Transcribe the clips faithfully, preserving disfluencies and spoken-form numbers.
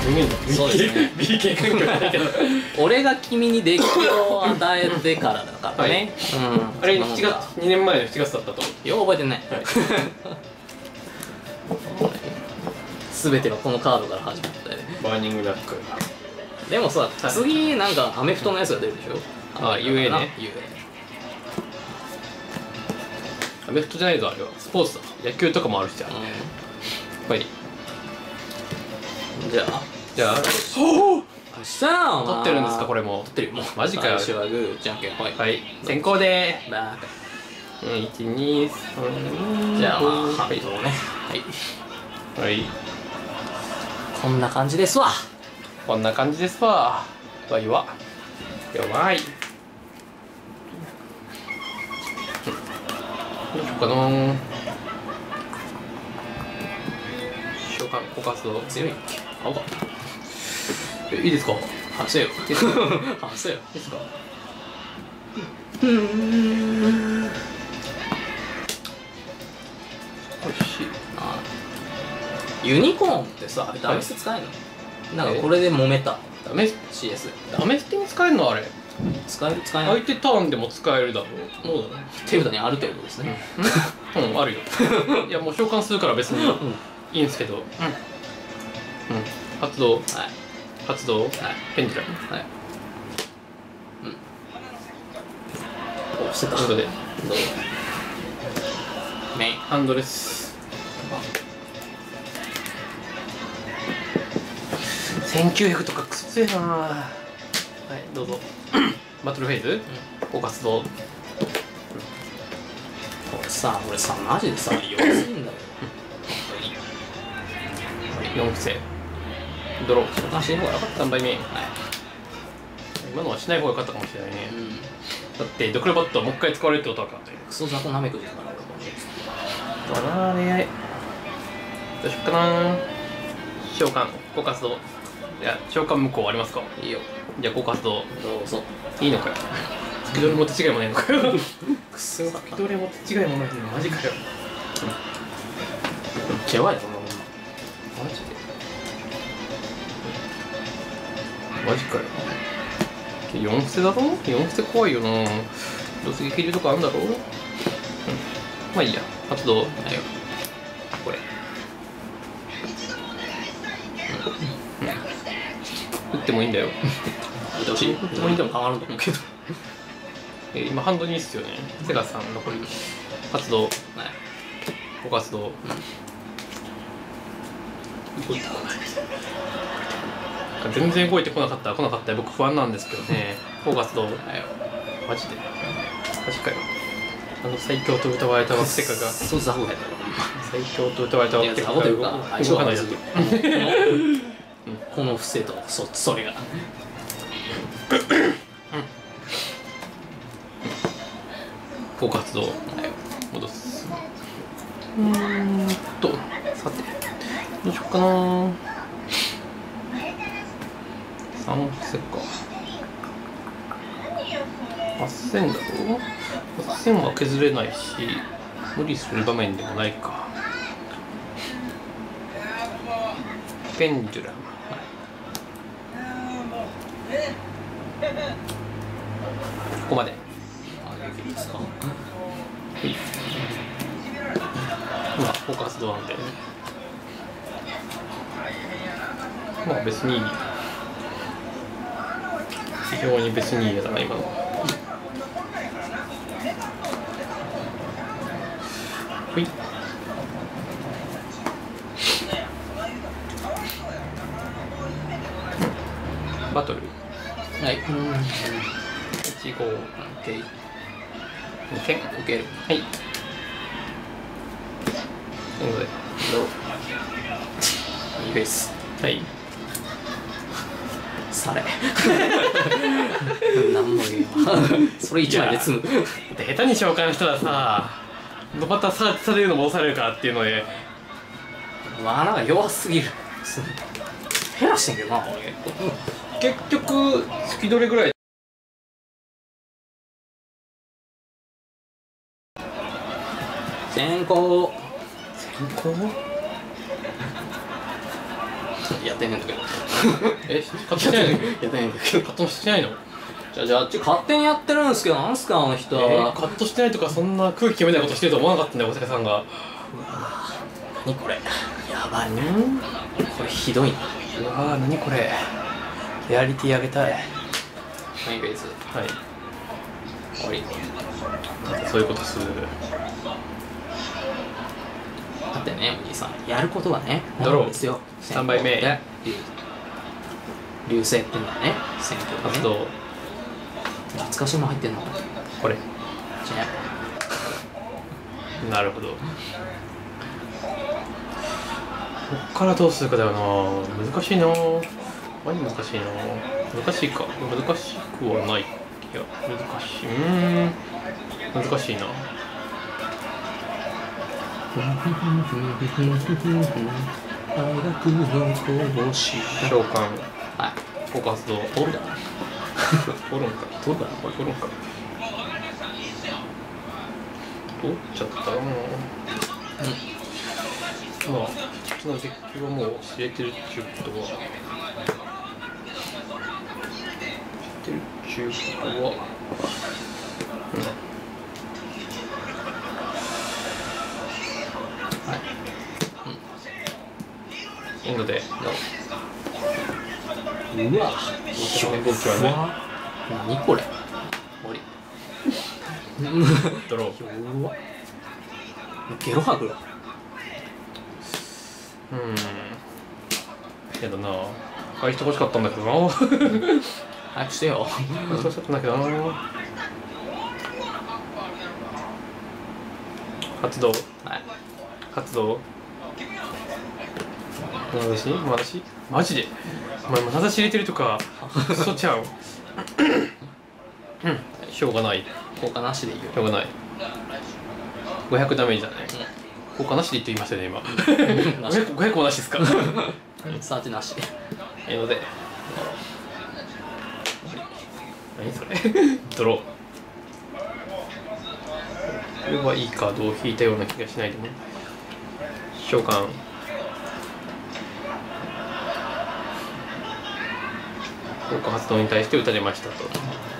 宣言だ。 そうですね。 ビーケー 環境じゃないけど。 俺が君にデッキを与えてからだからね。うん。 あれしちがつ、にねんまえのしちがつだったと。 よう覚えてない。すべてはこのカードから始まったよね。 バーニングラック。 でもさ、次なんかアメフトのやつが出るでしょ。 あ、ユーエー ね。 ユーエー。 アメフトじゃないぞ、あれは。スポーツだ。野球とかもあるしじゃん。はい。 じゃあ。 じゃあ。 おお。したなお前。 取ってるんですか、これも。 取ってるよ、もう。 マジかよ。 最初はグー、じゃんけん、はい。 はい。先行でー。 バーカ。 いち、に、さん。 じゃあ、まあ、ハビトをね。はい。 はい。 こんな感じですわ。 こんな感じですわ。わいわ。弱い。どうしようかなー。召喚、枯渇度強いっけ。青か。 え、いいですか。 話せよ。話せよ。 いいですか。 うん。 よし。 あユニコーンってさ、ダメス使えるの？なんかこれで揉めた。 ダメシーエス。 ダメステに使えるのあれ。 使える使えない。 相手ターンでも使えるだろう。 そうだね。手札にある程度ですね。 うん、あるよ。いやもう召喚するから別にいいんですけど。うん。うん。発動。 はい。 発動。はい。ペンデュラム。 はい。うん。お、捨てた。 ということで、 どうメイン。 ハンドです。せんきゅうひゃくとかクソ強いな。はい、どうぞ。バトルフェーズ。ご活動。 これさ、俺さ、マジでさ、弱すぎんだよ。 よん伏せ。ドロー。 召喚してる方が良かった。 さんばいめ。 はい。 今のはしない方が良かったかもしれないね。 うん。 だってドクロバットはもう一回使われるってことはかったよ。 クソ雑魚なめくじだから俺こだなーね。どうしよっかなー。召喚、ご活動。いや、召喚無効ありますか。 れ。いいよ。 じゃあご活動。 どうぞ。 いいのかよ。月取りも手違いもないのかよ。 くそよかった。 月取りも手違いもないのマジかよ。 やばいよ、こんなもん。 マジでマジかよ。よん伏せだろ。よん伏せ怖いよな。どうせ激流とかあるんだろう。うん、まあいいや。発動だよ。これ、うんうん、打ってもいいんだよ。 打ってほしい。打ってもいいでも変わると思うけど。 えー、今ハンドにいいっすよね。セガさん残り発動。はい。ご活動。うん、全然動いてこなかったら来なかったら僕不安なんですけどね。ご活動。マジでマジかよ。あの最強と歌われたワクテカがそうザホやだろ。 最強と歌われたワクテカが動かないだと。 この伏せとそそれが。 ご活動。戻す。うーんとさてどうしよっかなー。さん伏せか。はっせんだろ。はっせんは削れないし無理する場面でもないか。ペンデュラム。ここまで。まあフォーカスドなんでね。まあ別に非常に別に嫌だな今の。ほい。バトル。 はい。 いち、ご、 オッケー。 にせん。 オッケー。 はい。なので、 どう？いいフェイス。 はい。 され。なんも言えんわ。それ一枚で済む。 で下手に召喚したらさ、またサーチされるのも押されるからっていうので、 罠が弱すぎる。減らしてんけどな、俺。 結局月どれぐらい。 先行。 先行？ やってんねんだけどえカットしてないの？ やってんねんだけどカットしてないの？ じゃあじゃあちょ勝手にやってるんですけど、なんすかあの人えー、 は。 カットしてないとかそんな空気読めないことしてると思わなかったんだよ大阪さんが。 何これ、やばいね。 ん？ これひどいな。 うわー何これ、リアリティ上げたい。 メインフェイズはい、 終わり。 そういうことする。 だってね、おじいさんやることはね、 ドローなんですよ。 さんばいめで流流星ってんだね、選挙がね。 あと懐かしいもん入ってんの。 これ。 じゃなるほど。こっからどうするかだよな。難しいな。何難しいな。難しいか。難しくはない。いや難しい。うーん難しいな。 大学の講師。 召喚はい。 フォーカスド通るだろ。 おるんか通るだろこれ。 おるんか取っちゃったな。うんまあこっちのデッキはもう知れてるっていうことは知ってるっていうことはエンドでうわひょ動きはね何これ。終わり。 ドロー。 うわゲロ吐くよ。 うんやだな。返してほしかったんだけどな。 早くしてよ。 返してほしかったんだけどな。発動はい。 発動私私マジでお前まだ知れてるとか嘘ちゃう。うんしょうがない効果なしでいいよ。 しょうがない。ごひゃくダメージだね。効果なしで言って言いましたね今。 なし。 ごひゃくもなしですか。 サーチなし。 えので何それ。ドロー。これはいいカードを引いたような気がしないでも召喚効果発動に対して打たれましたと。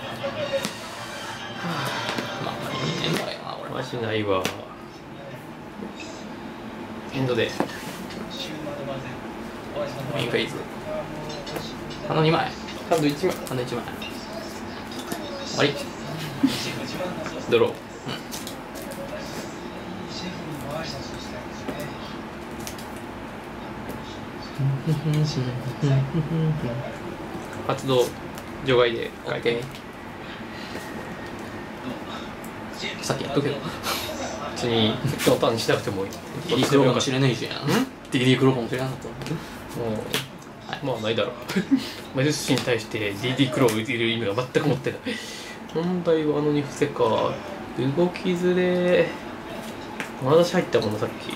まあいいねんだよな俺。 マジないわ。エンドでメインフェイズ。あのにまい。 ハンドいちまいあのいちまい。終わり。 ドロー。発動除外でオッケー。さっきやっとけよ。 別にセットのターンにしなくてもいい。 ディリークローかもしれないじゃん。ディリークローかもしれなかった。 もうまあないだろう。魔術師に対して ディーディー クローを入れる意味が全く持ってない。問題はあのに伏せか。動きずれまだし入ったもんなさっき。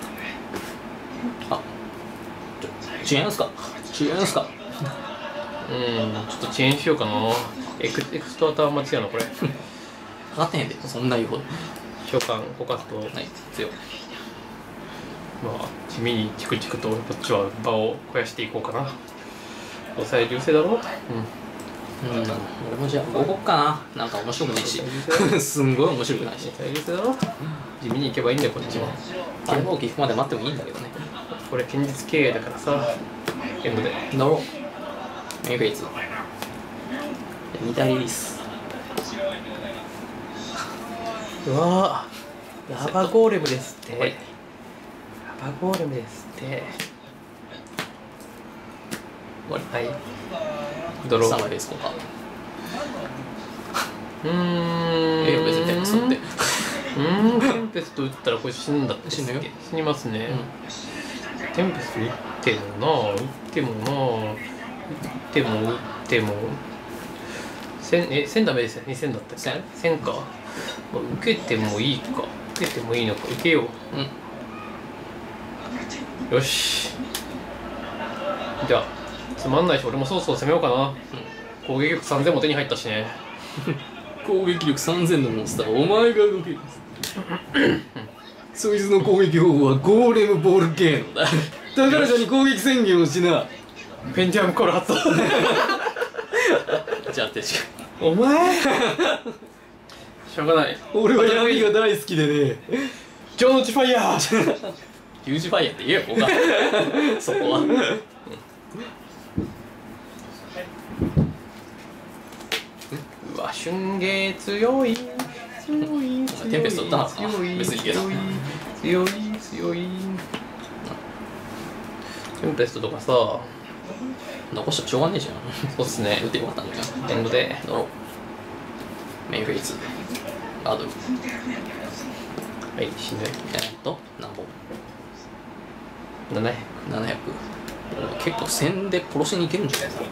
あちょ違いますか違いますか。 うんちょっと遅延しようかな。エクエクストアターン待ちやなこれ。 かかってへんでそんな言うほど。 召喚フォーカスとはい強い。 まあ地味にチクチクとこっちは場を肥やしていこうかな。抑え流星だろ。うんうん俺もじゃあごごっかな。なんか面白くないしすんごい面白くないし。 抑え流星だろ。地味に行けばいいんだよこっちは。 繁忙期行くまで待ってもいいんだけどね。 これ堅実経営だからさ。エンドでだろメインフェイズに体リリース。 うわーラバゴーレムですって。 はいラバゴーレムですって。 終わり。 はいドロー。 さんまいフェイス効果。 うーんええよ別にテンプスって。 うーんテンペスト打ったらこれ死ぬんだって。 死ぬよ。 死にますね、 うんテンペスト打ってもな打ってもな打っても打ってもせんえせんダメですよね。にせんだったっけ。 せんせんか、まあ、受けてもいいか受けてもいいのか受けようんう。よしじゃあつまんないし俺もそろそろ攻めようかな、うん、攻撃力さんぜんも手に入ったしね。 攻撃力さんぜんのモンスターお前が動けるそいつの攻撃方法はゴーレムボールゲームだ高らかに攻撃宣言をしな。 ペンティアムコール発動じゃあ、確かお前しょうがない。 俺は闇が大好きでね。 ジョーノチファイヤーヒュージファイヤーって言えよ、僕は。そこは。 うわ、春芸強い強い強いテンペスト打ったな強い別にいいけど強い強い強いテンペストとかさ、 残したらしょうがねえじゃん。 そうっすね。 打ってよかったんじゃん。 エンドでドロー。メインフェイス。ガードル。 はい死ぬ。 えーっと、何本だね。 ななひゃく。結構線で殺しに行けるんじゃないですか。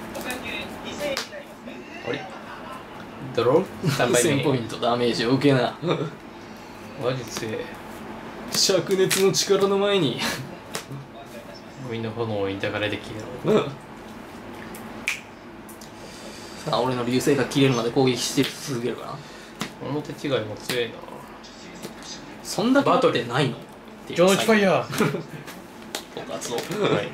あれドローさんばいめせんポイントダメージを受けな。 マジ強い。 灼熱の力の前に。 みんな炎に抱かれてきる。 さあ、俺の流星が切れるまで攻撃して続けるかな。 この手違いも強いな。 そんだけバトルってないのっていうジョーノチファイヤー僕発動。 はい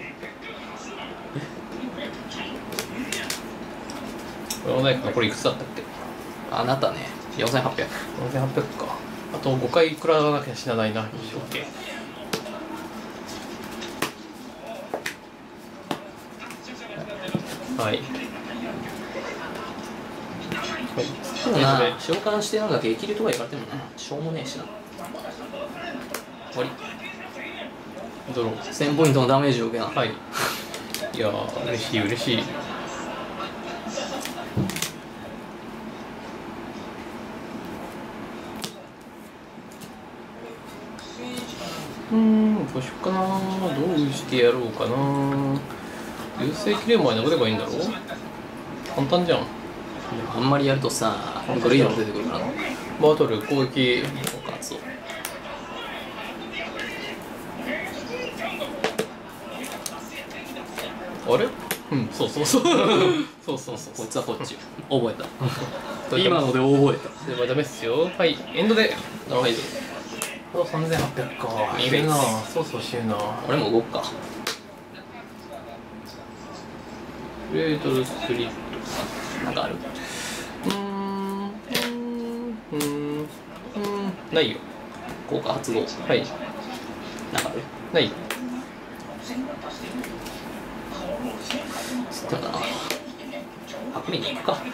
このナイフ残りいくつだったっけ？ あなたね、よんせんはっぴゃく。 よんせんはっぴゃくか。あとごかい食らわなきゃ死なないな。いいオッケー。はい。 でもな、召喚してなんか激流とか言われてもな、しょうもねえしな。終わり。 ドロー。 せんポイントのダメージを受けな。 はい。いやー、嬉しい嬉しい。うーん、どうしよっかな。どうしてやろうかな。流星切れる前に殴ればいいんだろう。簡単じゃん。 あんまりやるとさ、グレイドも出てくるからな。 バトル攻撃。 そうか、そう。 あれうん、そうそうそう。そうそうそう。 こいつはこっち。覚えた。今ので覚えた。 それはダメっすよ。はい、エンドで。 はい。 あとさんぜんはっぴゃくか。 いいいいな。そうそうしゅうな。 俺も動くか。 レートルスプリッなんかある？ ト。うーん。うーん。うーん。うーん。ないよ。 効果発動。 はい。 なんかある？ ない。 つってもな、白輪に行くか。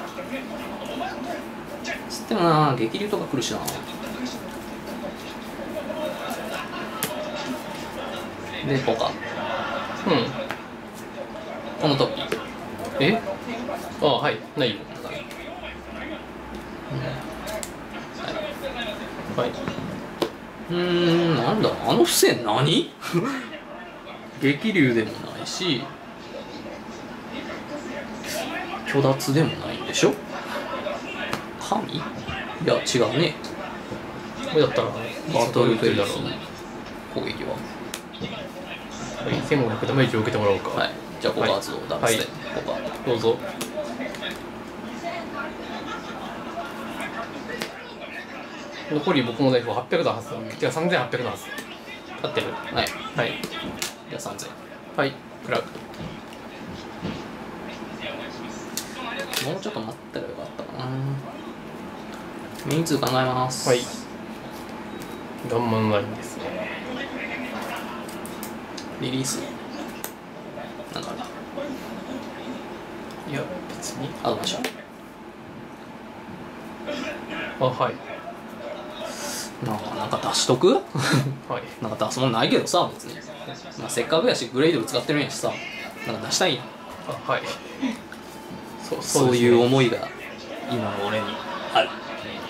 つってもな、激流とか来るしな。で、効果。 うん。 この時。 えああ、はい。ないよ。はい。 うーん、なんだ、あの付箋何？激流でもないし、虚脱でもないんでしょ？神？いや、違うね。 これだったら、 バトルフェイス攻撃は。 はい、せんごひゃくダメージを受けてもらおうか。 はい。じゃあ、効果発動、ダメスで。効果。 どうぞ。残り僕のナイフははっぴゃくだはずだ。てかさんぜんはっぴゃくだはず。合ってる？ はい。 はい。 じゃあ、さんぜん。 はい、食らう。 もうちょっと待ったらよかったかな。人数考えます。 はい。ガンマンラインですね。 リリース。なんかある？ いや、別に。 アドバンシャー。 あ、はい。 なんか、なんか出しとく？ はい。 なんか出すもんないけどさ、別に。まあ、せっかくやし、グレイドル使ってるんやしさ、なんか出したいやん。 あ、はい。そう、 そうですねいう思いが、今の俺にある。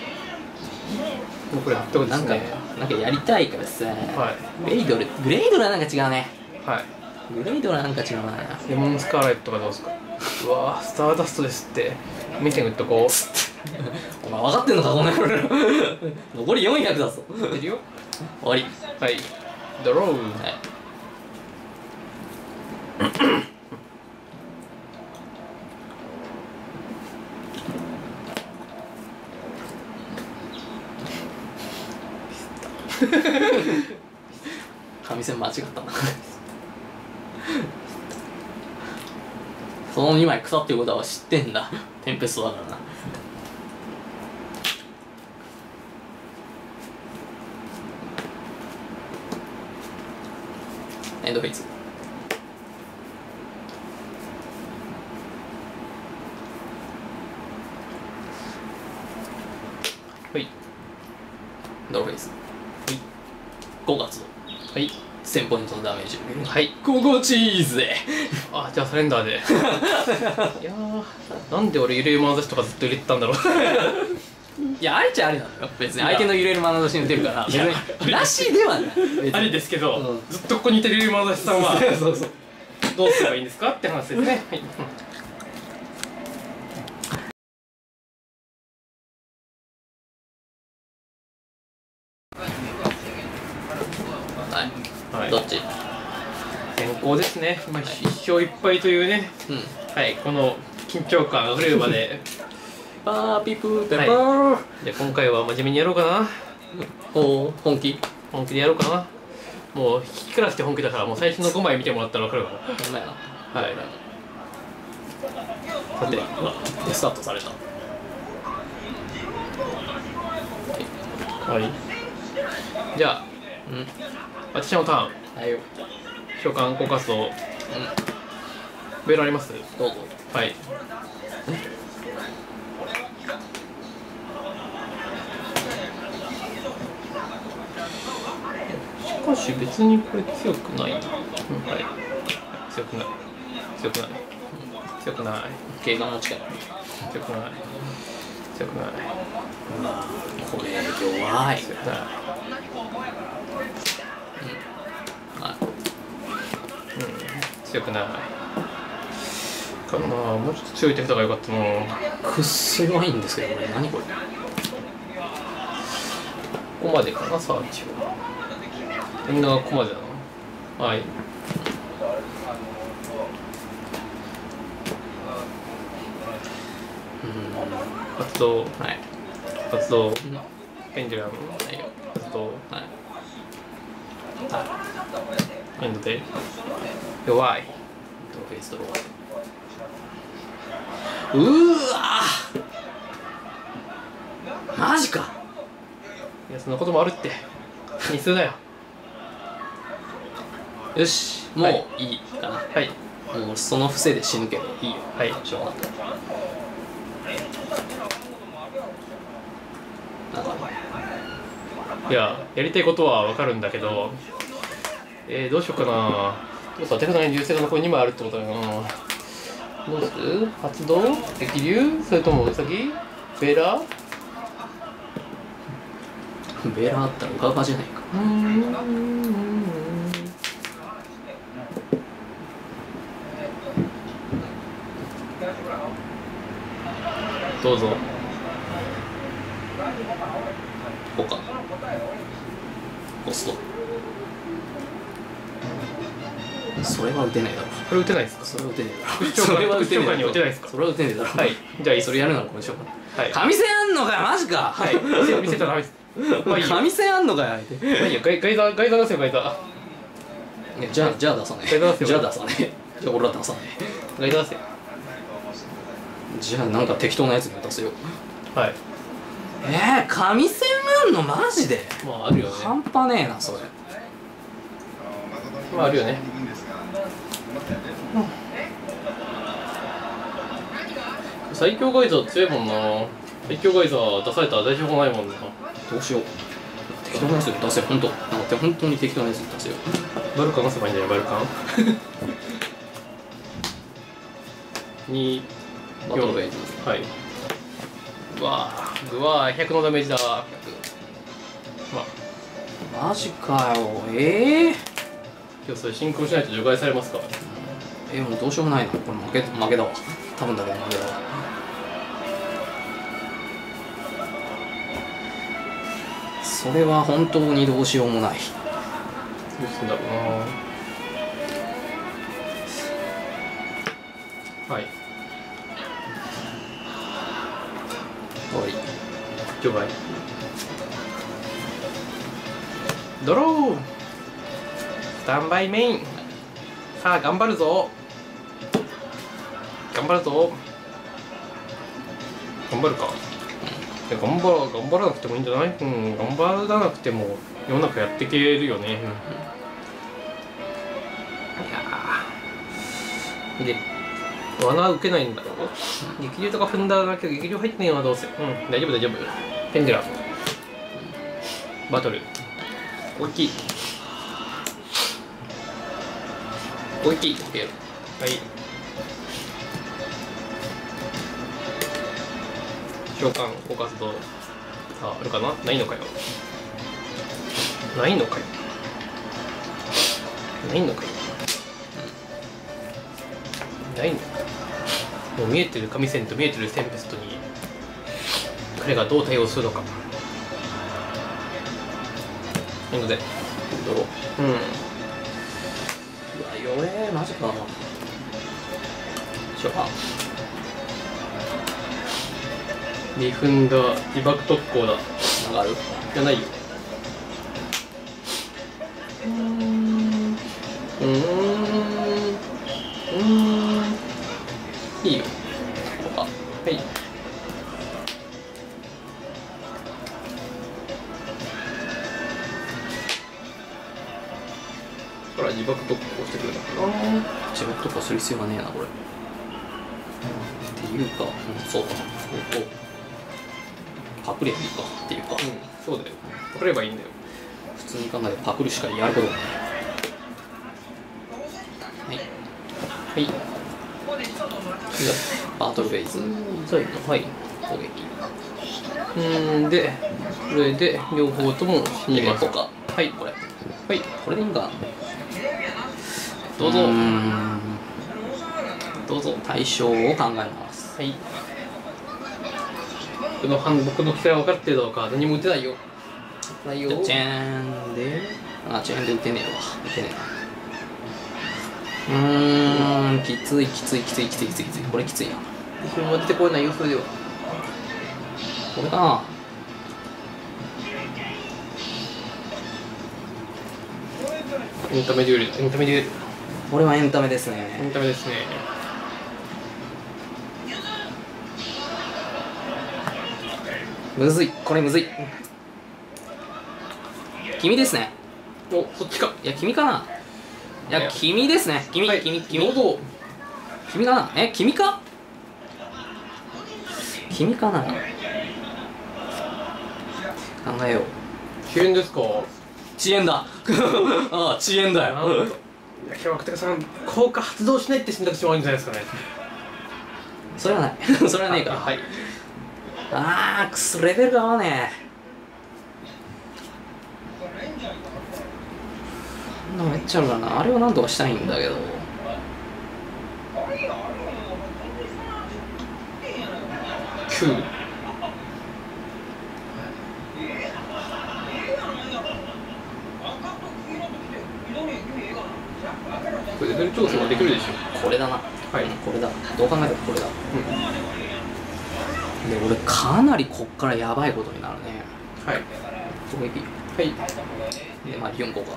もうこれはっぴゃくでなんか、 すね。 なんかやりたいからさ、 はグレイドル、グレイドルはなんか違うね。 い。はい。 グレイドルはなんか違うな。 レモンスカーレットがどうですか？うわぁ、スターダストですって。目線打っとこう。 お前分かってんのか、この野郎。残りよんひゃくだぞ。 打ってるよ。 終わり。 はい。ドロー。 はい。紙線間違ったな。 そのにまい草っていうことは知ってんだ。テンペストだからな。エンドフェイズ。 はいドローフェイス。ごがつはいせんポイントのダメージ。 はいゴゴチーズで。 あ、じゃあサレンダーでいやー、なんで俺揺れる眼差しとかずっと入れてたんだろういや、ありっちゃありなんだよ。別に相手の揺れる眼差しに打てるから別にらしいではない。 ありですけど、 うんずっとここにいてる揺れる眼差しさんはそうそう。 どうすればいいんですかって話ですね。はいはい、 はい、 どっち？ 先行ですね。まあ、一勝一敗というね、 うん。 はい、この緊張感あふれるまでパーピプーペパはいー。 じゃあ今回は真面目にやろうかな。 おお、本気？ 本気でやろうかな。もう引きからして本気だから、もう最初のごまい見てもらったら分かるかな。 ほんまやな。 はいさて、 うわ、でスタートされた。 はいじゃあうん。 私のターン、 はいよ。 召喚効果数をベルあります。 どうぞ。 はいしかし別にこれ強くないな。うん、はい強くない強くない強くない警官の力。 強くない強くないうわこれ弱い。 強くないはい。 うん強くないかな。もうちょっと強い手札が良かったな。 くっそ弱いんですけど、これ何これ。 ここまでかな、サーチは。みんながここまでだな。はい。発動、 はい。 発動、 うん。 ペンデュラム、 はいよ。 発動、 はい。 エンドで。弱い。 ドローフェイスドロー。うーわーマジか。 いや、そんなこともあるって。日数だよ。 よし、もういいかな。 はい。 もうその伏せで死ぬけどいいよ。 はい。 しょうがない。なんかいや、やりたいことはわかるんだけど、えー、どうしようかな。どうさ、手札に流星が残りにまいあるってことだよな。どうする？発動？激流？それともウサギ？ベーラー？ ベーラーあったらウハウハじゃないか。 うーんどうぞ。 こうか。ポスト。それは打てないだろ。 これ打てないですか？ それは打てねえだろ。 副長それは打てねえ官にだろ。 打てないですか？ それは打てねえだろ。 はい。じゃあいいっすそれやるならこれしようか。 はい。 神線あんのかよ、マジか。 はい。見せ見せたらダメです。まあいいよ。 神線あんのかよ、相手。 まあいいよ。ガイガイザーガイザー出せよガイザー。 ね、じゃあ、じゃあ出さねガイザー出せよ。 じゃあ出さねじゃあ俺は出さねガイザー出せよ。 じゃあなんか適当なやつに出せよ。 はい。 えー、神線あんのマジで。 まああるよね。 半端ねえな、それ。 まああるよね。最強ガイザー強いもんな。最強ガイザー出されたら大丈夫ないもんな。 どうしよう。適当なやつに出せよ、ほんと。待って、本当に適当なやつに出せよ。 バルカン出せばいいんじゃないバルカンにバトルフェイズ。 はい。うわぁうわぁひゃくのダメージだ。まあマジかよ。ええー、 今日それ進行しないと除外されますから。 えー、もうどうしようもないな。これ負け負けだわ。多分だけど負けだわ。それは本当にどうしようもない。 どうすんだろうな。はい。 終わり。 除外。ドロー。スタンバイメイン。さあ頑張るぞ。 頑張るぞ。頑張るか。いや頑張ら頑張らなくてもいいんじゃない？うん、頑張らなくても世の中やっていけるよね。うん、いやで、罠受けないんだろう。激流とか踏んだだけど激流入ってねえわどうせ。うん、大丈夫大丈夫。ペンデュラム。バトル。大きい。大きいってやる。はい。召喚、フォーカスド。あ、あるかな？ないのかよ。ないのかよ。ないのかよ。ないのかよ。もう見えてる神戦と見えてるテンペストに彼がどう対応するのか。なので、ドロー。うん。うわ、 弱え、マジか。召喚。 にふんだ自爆特攻だ。 上がるじゃないよ。うーん。うーん。うーん。いいよ。 あ、 はい。ほら、自爆特攻してくれたかな。 自爆とかする必要がねえな、これ。っていうか、うん、そうか。そうパクればいいかっていうか。 うん、そうだよ。パクればいいんだよ。 普通に考えてパクるしかやることがない。はい。 はい。 じゃあ、バトルフェーズ。 そういうの。はい。 攻撃。 うーんで、これで両方とも死にます。 か。 はい、 これ。 はい、 これでいいんか。 どうぞ。 うーんどうぞ。 対象を考えます。 はい。僕の反僕の機体は分かってるだろうか。何も打てないよ。ないよ。 チェーンで、あ、チェーンで打てねえわ。打てねえな。うーん、きついきついきついきついきついきつい。これきついな。 自分は出てこれないよ、それでは。 これかな。 エンタメデュエル、エンタメデュエル。 これはエンタメですエンね。 タメですね。 むずい。これむずい。君ですね。 お、そっちか。 いや、君かな。いや、君ですね。君、 はい、 君、君。 どうぞ。 君かな。え、君か君かな。考えよう。 急にですか。 遅延だ。ああ、遅延だよ。 なんと。いや、今日はクテカさん、効果発動しないって選択肢もあるんじゃないですかね。 それはない。それはねえから。 はい。 あー、くそ、レベルが合わねえ。こんなめっちゃあるからな。あれをなんとかしたいんだけど。 きゅう。これレベル調整はできるでしょ。 これだな。 はい、 これだ。どう考えてもこれだ。うん、で、俺かなりこっからやばいことになるね。 はい。 攻撃。 はい。 で、まあ、よんこか。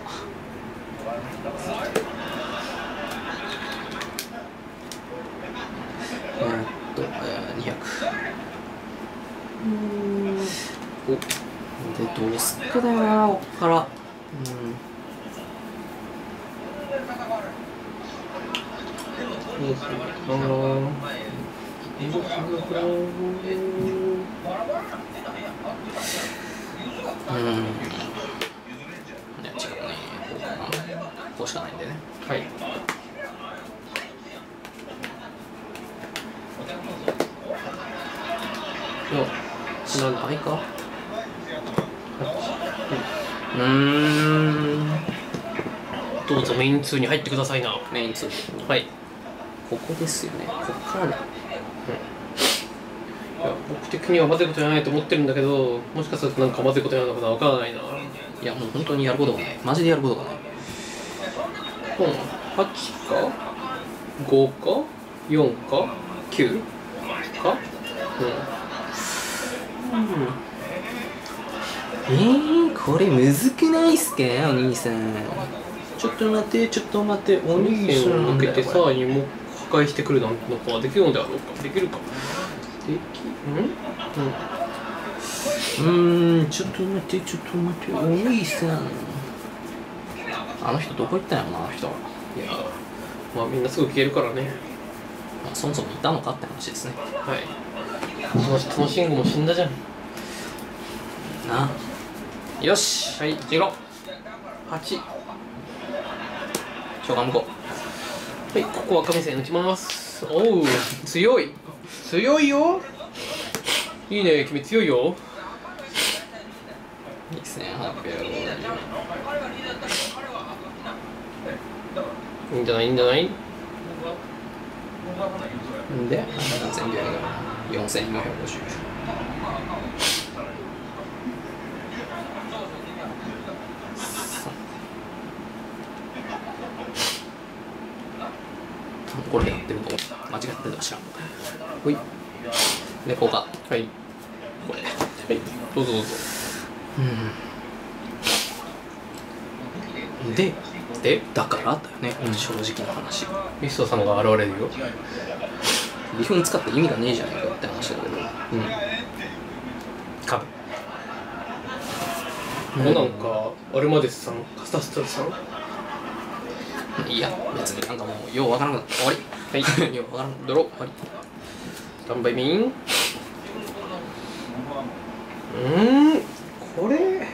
えーっと、えー、にひゃく。おで、どうすっかだよな、こっから。うん。 あのー、 うん。いや、違うね。こうかな。こうしかないんでね。 はい。 何倍か。うーん。 どうぞメインツーに入ってくださいな。 メインツー。 はい。 ここですよね。こっからだ。 いや、僕的にはまずいことじゃないと思ってるんだけど、もしかするとなんかまずいことやるのかな、わからないな。 いや、もう本当にやることがない。マジでやることがない。 うん、はちかごかよんかきゅうか。うん。うん、 えー、これむずくないっすか、お兄さん。ちょっと待って、ちょっと待って、お兄さん。 線を抜けてさらにもう返してくるなんてのかできるのであろうか。できるか。できん？うん。うーん、ちょっと待って、ちょっと待って、お兄さん。 あの人どこ行ったんやろな、あの人。 いや、まあみんなすぐ消えるからね。 まあ、そもそもいたのかって話ですね。 はい。その人のシンゴも死んだじゃん。 なあ。よし。 はい、じろ。はち。 召喚向こはい、ここは神線抜きます。おう、強い。強いよ。いいね、君強いよ。 う。にせんはっぴゃくごじゅう。 いいんじゃない、いいんじゃない。 んで、よんせんきゅうひゃく、よんせんよんひゃくごじゅう。これでやってると間違ってたら知らん。 ほい。 で、こうか。 はい。 これ。 はい、どうぞどうぞ。 うん。で、 で、 だからだよね、 うん、 正直な話。 ミストさんが現れるよ。 微粉使って意味がねえじゃないかって話だけど。うん。 カブ。もうなんか、アルマデスさん、カスタストルさん。 いや、別になんかもう、ようわからなくなった。終わり。はい。ようわからん。ドロー。終わり。 スタンバイミン。うーん、これ。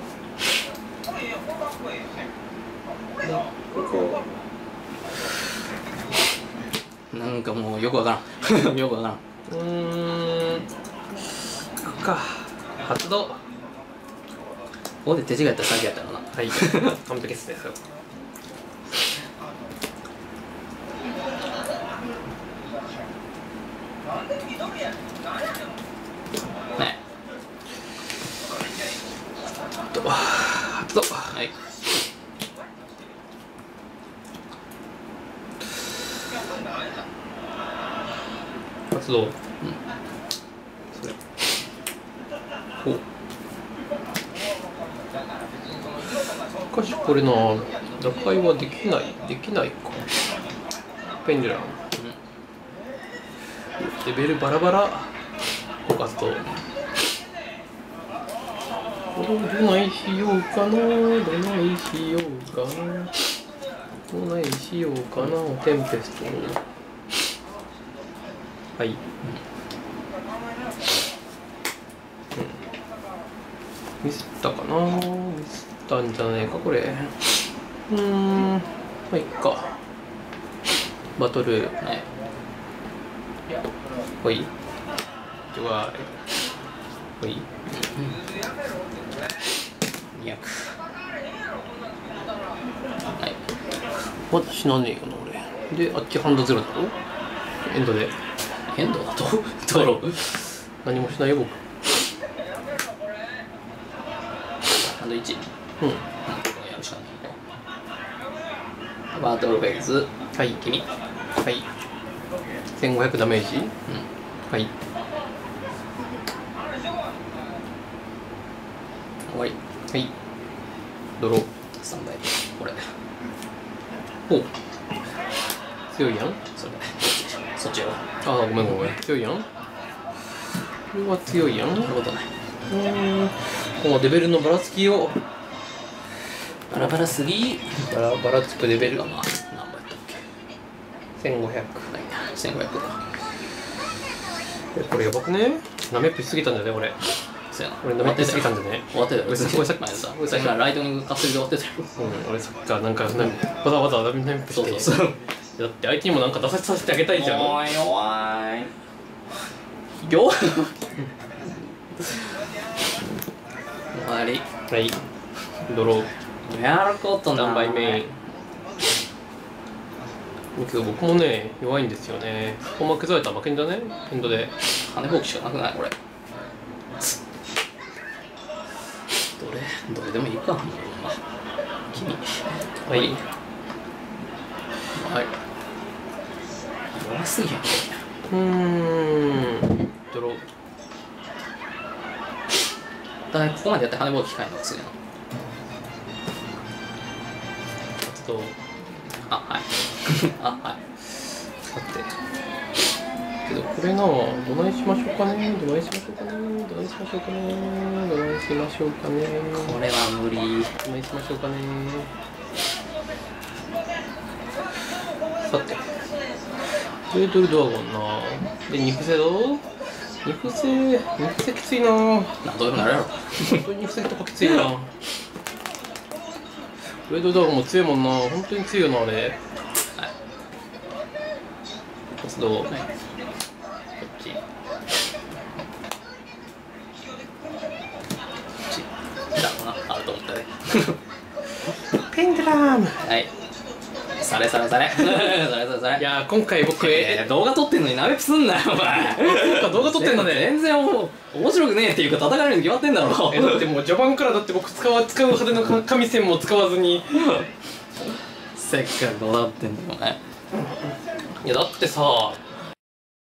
なんかもうよくわからん。よくわからん。 うーん。ここか。発動。 ここで手違いやったら先やったらな。 はい。完璧ですね、それは。 ね。 発動。 はい。 発動。うん。それ。お。しかしこれな、打開はできない、できないか。ペンデュラム。レベルバラバラ。フォーカスと。どないしようかな、どないしようかな。どないしようかな、テンペスト。はい。うん。ミスったかな、ミスったんじゃないか、これ。うーん、まあ、いっか。バトル、ね。ほい。では、ほい。 にひゃく。はい。 まだ死なねえよな、俺。で、あっちハンドゼロだろ、エンドで。 エンドだとドロー。 何もしないよ、僕。 ハンドいち。 うん。 やるしかない。バトルフェイズ。 はい、君。はい。せんごひゃくダメージ。うん。はい。 終わり。 はい。ドロー。 スタンバイ。これ。 おう。強いやん。 それ。そっちやろ。 ああ、ごめんごめん。強いやん。これは強いやん。 そんなことない。 うーん。このレベルのばらつきを。 バラバラすぎ。 ばらばらつくレベルがまあ、何倍やったっけ。 せんごひゃく。 はい。せんごひゃく。 え、これやばくね。なめっぴしすぎたんじゃね、俺。 そうやな。 俺なめっぴしすぎたんじゃね。 終わってたよ。 俺さっきさっき前さ、さっきからライトニングかすりで終わってたよ。 うん、俺そっか、なんか、なんわざわざなめっぴして。 そうそうそう。 だって相手にもなんか出させてあげたいじゃん。 おいおい。よ終わり。 はい。ドロー。 やることない。 何倍目。だけど僕もね、弱いんですよね。ここ負けずられたら負けんじゃね、エンドで。 羽放棄しかなくないこれ。どれどれでもいいか。君。 はい。 はい。弱すぎやん。 うーん。ドロー。 だからここまでやって羽放棄機会の次なの。 活動。 あ、はい。あ、はい。 さて。 これな、どないしましょうかね、どないしましょうかね、どないしましょうかね、どないしましょうかね。 これは無理。 どないしましょうかね。さて、トレードルドラゴンな。で、肉声だろ。肉声、肉声きついな。 なんとでもなるやろ。 本当に肉声とかきついな。トレードルドラゴンも強いもんな。本当に強いよな、あれ。はい。活動。はい。こっち。こっち。 だろうな、あると思ったね。 ペンドラム。 はい。されされされ。されされされ。 いやー、今回僕、 えー、動画撮ってんのに鍋プすんなよ、お前。 そうか、動画撮ってんだね。 全然お面白くねえっていうか、叩かれるに決まってんだろ。 え、だってもう序盤からだって僕使わ使う派手な神線も使わずに。 せっかくどうなってんだよ、お前。 いや、だってさ、